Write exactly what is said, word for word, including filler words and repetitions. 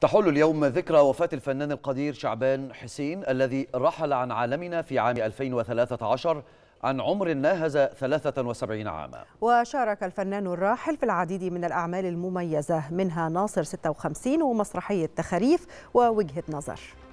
تحل اليوم ذكرى وفاة الفنان القدير شعبان حسين الذي رحل عن عالمنا في عام ألفين وثلاثة عشر عن عمر ناهز ثلاثة وسبعين عاما. وشارك الفنان الراحل في العديد من الأعمال المميزة، منها ناصر ستة وخمسين ومسرحية تخاريف ووجهة نظر.